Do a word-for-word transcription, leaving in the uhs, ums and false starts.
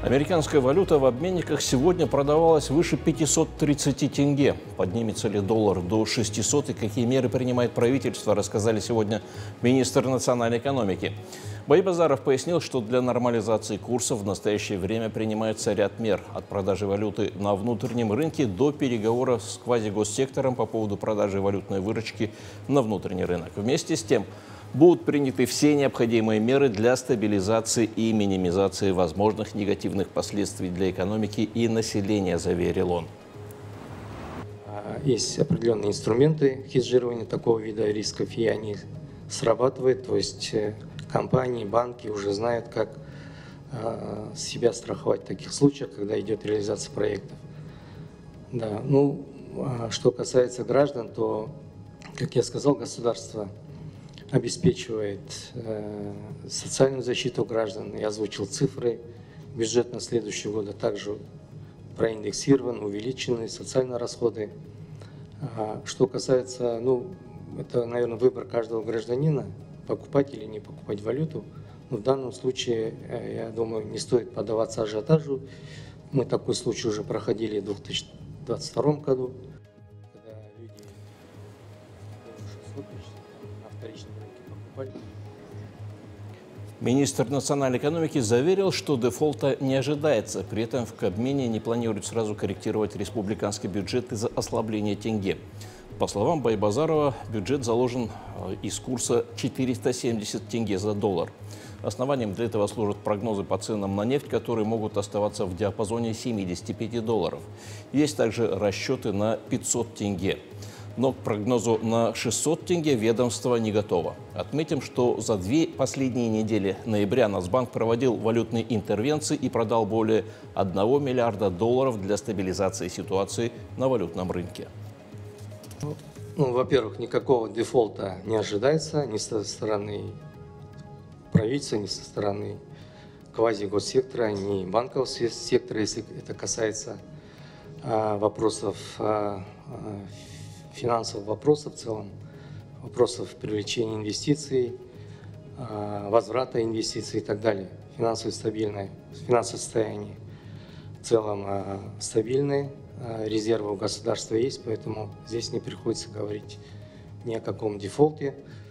Американская валюта в обменниках сегодня продавалась выше пятисот тридцати тенге. Поднимется ли доллар до шестисот и какие меры принимает правительство, рассказали сегодня министр национальной экономики. Байбазаров пояснил, что для нормализации курса в настоящее время принимается ряд мер. От продажи валюты на внутреннем рынке до переговоров с квазигоссектором по поводу продажи валютной выручки на внутренний рынок. Вместе с тем, будут приняты все необходимые меры для стабилизации и минимизации возможных негативных последствий для экономики и населения, заверил он. Есть определенные инструменты хеджирования такого вида рисков, и они срабатывают. То есть компании, банки уже знают, как себя страховать в таких случаях, когда идет реализация проектов. Да. Ну, что касается граждан, то, как я сказал, государство обеспечивает э, социальную защиту граждан. Я озвучил цифры. Бюджет на следующий год а также проиндексирован, увеличены социальные расходы. А, что касается, ну, это, наверное, выбор каждого гражданина, покупать или не покупать валюту. Но в данном случае, э, я думаю, не стоит поддаваться ажиотажу. Мы такой случай уже проходили в две тысячи двадцать втором году, когда люди шестьсот тысяч на вторичном рынке покупали. Министр национальной экономики заверил, что дефолта не ожидается. При этом в Кабмине не планируют сразу корректировать республиканский бюджет из-за ослабления тенге. По словам Байбазарова, бюджет заложен из курса четыреста семьдесят тенге за доллар. Основанием для этого служат прогнозы по ценам на нефть, которые могут оставаться в диапазоне семидесяти пяти долларов. Есть также расчеты на пятьсот тенге. Но к прогнозу на шестьсот тенге ведомство не готово. Отметим, что за две последние недели ноября Нацбанк проводил валютные интервенции и продал более одного миллиарда долларов для стабилизации ситуации на валютном рынке. Ну, во-первых, никакого дефолта не ожидается ни со стороны правительства, ни со стороны квазигоссектора, ни банкового сектора, если это касается а, вопросов а, а, финансовых вопросов в целом, вопросов привлечения инвестиций, возврата инвестиций и так далее. Финансовое стабильное, финансовое состояние в целом стабильное, резервы у государства есть, поэтому здесь не приходится говорить ни о каком дефолте.